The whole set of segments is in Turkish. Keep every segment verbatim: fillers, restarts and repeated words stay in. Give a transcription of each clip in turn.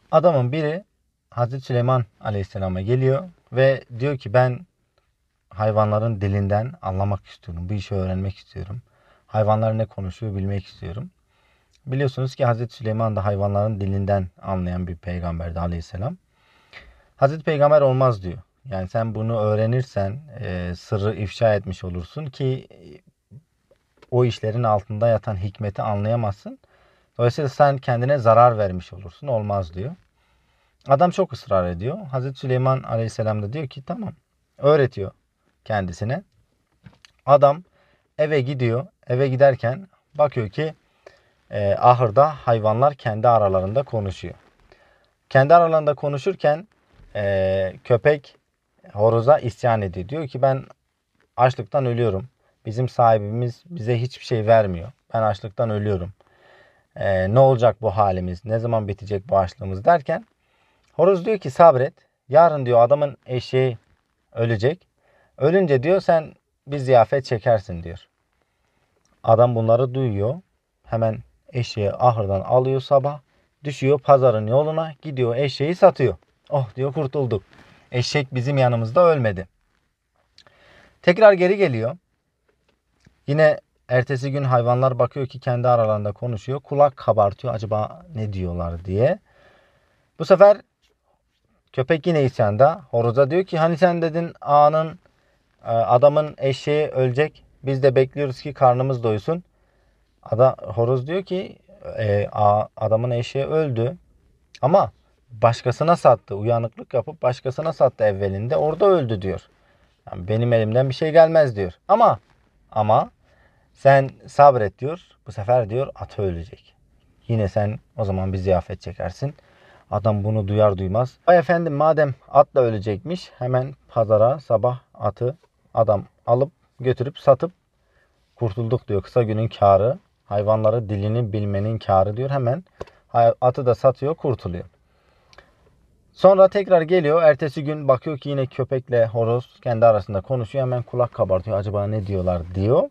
Adamın biri Hazreti Süleyman Aleyhisselam'a geliyor ve diyor ki ben hayvanların dilinden anlamak istiyorum. Bu işi öğrenmek istiyorum. Hayvanlar ne konuşuyor bilmek istiyorum. Biliyorsunuz ki Hazreti Süleyman da hayvanların dilinden anlayan bir peygamberdi Aleyhisselam. Hazreti Peygamber olmaz diyor. Yani sen bunu öğrenirsen e, sırrı ifşa etmiş olursun ki o işlerin altında yatan hikmeti anlayamazsın. Dolayısıyla sen kendine zarar vermiş olursun. Olmaz diyor. Adam çok ısrar ediyor. Hazreti Süleyman Aleyhisselam da diyor ki tamam. Öğretiyor kendisine. Adam eve gidiyor. Eve giderken bakıyor ki e, ahırda hayvanlar kendi aralarında konuşuyor. Kendi aralarında konuşurken e, köpek horoza isyan ediyor. Diyor ki ben açlıktan ölüyorum. Bizim sahibimiz bize hiçbir şey vermiyor. Ben açlıktan ölüyorum. E, ne olacak bu halimiz? Ne zaman bitecek bu açlığımız derken horoz diyor ki sabret. Yarın diyor adamın eşeği ölecek. Ölünce diyor sen bir ziyafet çekersin diyor. Adam bunları duyuyor. Hemen eşeği ahırdan alıyor sabah. Düşüyor pazarın yoluna. Gidiyor eşeği satıyor. Oh diyor kurtulduk. Eşek bizim yanımızda ölmedi. Tekrar geri geliyor. Yine ertesi gün hayvanlar bakıyor ki kendi aralarında konuşuyor. Kulak kabartıyor acaba ne diyorlar diye. Bu sefer köpek yine isyanda. Horoza diyor ki hani sen dedin ağanın adamın eşeği ölecek. Biz de bekliyoruz ki karnımız doysun. Ada, horoz diyor ki e, adamın eşeği öldü. Ama başkasına sattı. Uyanıklık yapıp başkasına sattı evvelinde. Orada öldü diyor. Yani benim elimden bir şey gelmez diyor. Ama ama sen sabret diyor. Bu sefer diyor atı ölecek. Yine sen o zaman bir ziyafet çekersin. Adam bunu duyar duymaz. Ay efendim madem atla ölecekmiş hemen pazara sabah atı adam alıp götürüp satıp kurtulduk diyor. Kısa günün kârı. Hayvanları dilini bilmenin kârı diyor. Hemen atı da satıyor kurtuluyor. Sonra tekrar geliyor. Ertesi gün bakıyor ki yine köpekle horoz kendi arasında konuşuyor. Hemen kulak kabartıyor. Acaba ne diyorlar diyor.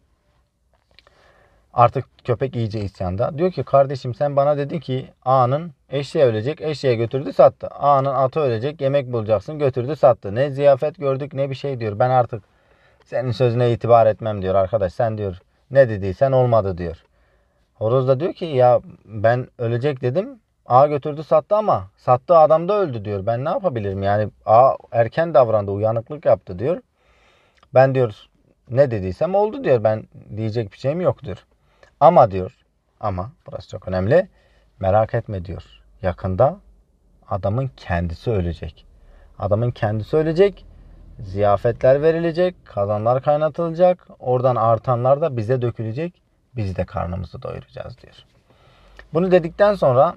Artık köpek iyice isyanda. Diyor ki kardeşim sen bana dedin ki ağanın eşeği ölecek. Eşeğe götürdü sattı. Ağanın atı ölecek. Yemek bulacaksın. Götürdü sattı. Ne ziyafet gördük ne bir şey diyor. Ben artık senin sözüne itibar etmem diyor arkadaş. Sen diyor ne dediysen olmadı diyor. Horoz da diyor ki ya ben ölecek dedim. Ağa götürdü sattı ama sattığı adam da öldü diyor. Ben ne yapabilirim? Yani ağa erken davrandı, uyanıklık yaptı diyor. Ben diyor ne dediysem oldu diyor. Ben diyecek bir şeyim yok diyor. Ama diyor ama burası çok önemli. Merak etme diyor. Yakında adamın kendisi ölecek. Adamın kendisi ölecek. Ziyafetler verilecek. Kazanlar kaynatılacak. Oradan artanlar da bize dökülecek. Biz de karnımızı doyuracağız diyor. Bunu dedikten sonra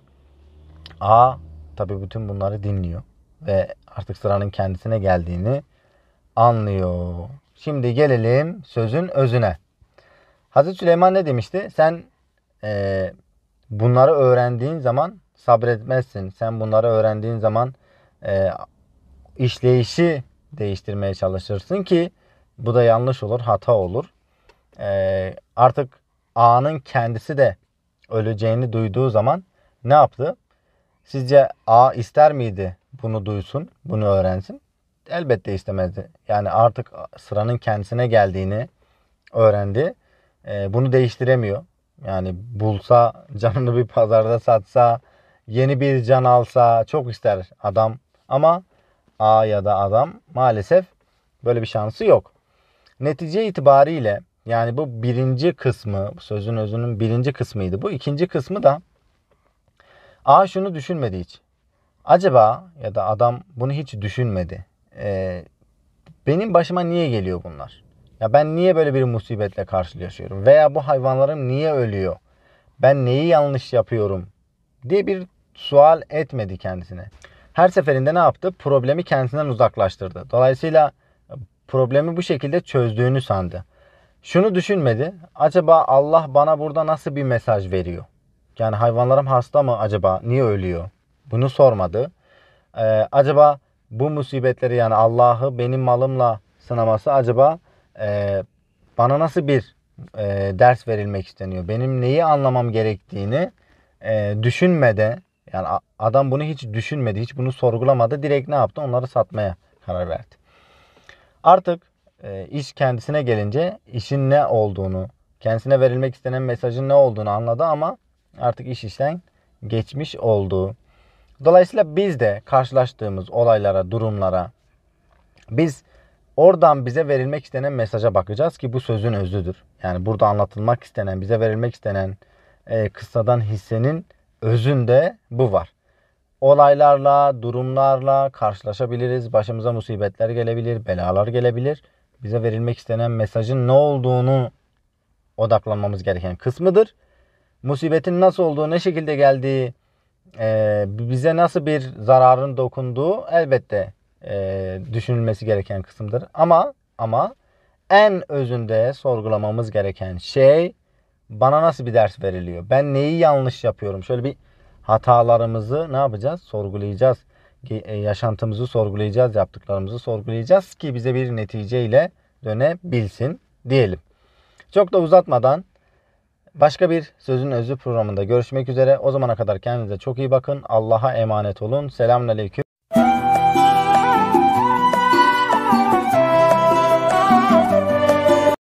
A tabi bütün bunları dinliyor. Ve artık sıranın kendisine geldiğini anlıyor. Şimdi gelelim sözün özüne. Hazreti Süleyman ne demişti? Sen e, bunları öğrendiğin zaman sabretmezsin. Sen bunları öğrendiğin zaman e, işleyişi değiştirmeye çalışırsın ki bu da yanlış olur, hata olur. E, artık ağanın kendisi de öleceğini duyduğu zaman ne yaptı? Sizce ağa ister miydi bunu duysun, bunu öğrensin? Elbette istemezdi. Yani artık sıranın kendisine geldiğini öğrendi. E, bunu değiştiremiyor. Yani bulsa, canını bir pazarda satsa, yeni bir can alsa çok ister adam. Ama A ya da adam maalesef böyle bir şansı yok. Netice itibariyle yani bu birinci kısmı, sözün özünün birinci kısmıydı. Bu ikinci kısmı da A şunu düşünmedi hiç. Acaba ya da adam bunu hiç düşünmedi. Ee, benim başıma niye geliyor bunlar? Ya ben niye böyle bir musibetle karşılaşıyorum? Veya bu hayvanlarım niye ölüyor? Ben neyi yanlış yapıyorum? Diye bir sual etmedi kendisine. Her seferinde ne yaptı? Problemi kendisinden uzaklaştırdı. Dolayısıyla problemi bu şekilde çözdüğünü sandı. Şunu düşünmedi. Acaba Allah bana burada nasıl bir mesaj veriyor? Yani hayvanlarım hasta mı acaba? Niye ölüyor? Bunu sormadı. Ee, acaba bu musibetleri yani Allah'ı benim malımla sınaması acaba e, bana nasıl bir e, ders verilmek isteniyor? Benim neyi anlamam gerektiğini e, düşünmede Yani a- adam bunu hiç düşünmedi, hiç bunu sorgulamadı. Direkt ne yaptı? Onları satmaya karar verdi. Artık e, iş kendisine gelince işin ne olduğunu, kendisine verilmek istenen mesajın ne olduğunu anladı ama artık iş işten geçmiş oldu. Dolayısıyla biz de karşılaştığımız olaylara, durumlara biz oradan bize verilmek istenen mesaja bakacağız ki bu sözün özüdür. Yani burada anlatılmak istenen, bize verilmek istenen e, kıssadan hissenin özünde bu var. Olaylarla, durumlarla karşılaşabiliriz. Başımıza musibetler gelebilir, belalar gelebilir. Bize verilmek istenen mesajın ne olduğunu odaklanmamız gereken kısmıdır. Musibetin nasıl olduğu, ne şekilde geldiği, e, bize nasıl bir zararın dokunduğu elbette e, düşünülmesi gereken kısımdır. Ama ama en özünde sorgulamamız gereken şey bana nasıl bir ders veriliyor? Ben neyi yanlış yapıyorum? Şöyle bir hatalarımızı ne yapacağız? Sorgulayacağız. Yaşantımızı sorgulayacağız, yaptıklarımızı sorgulayacağız ki bize bir neticeyle dönebilsin diyelim. Çok da uzatmadan başka bir Sözün Özü programında görüşmek üzere. O zamana kadar kendinize çok iyi bakın. Allah'a emanet olun. Selamünaleyküm.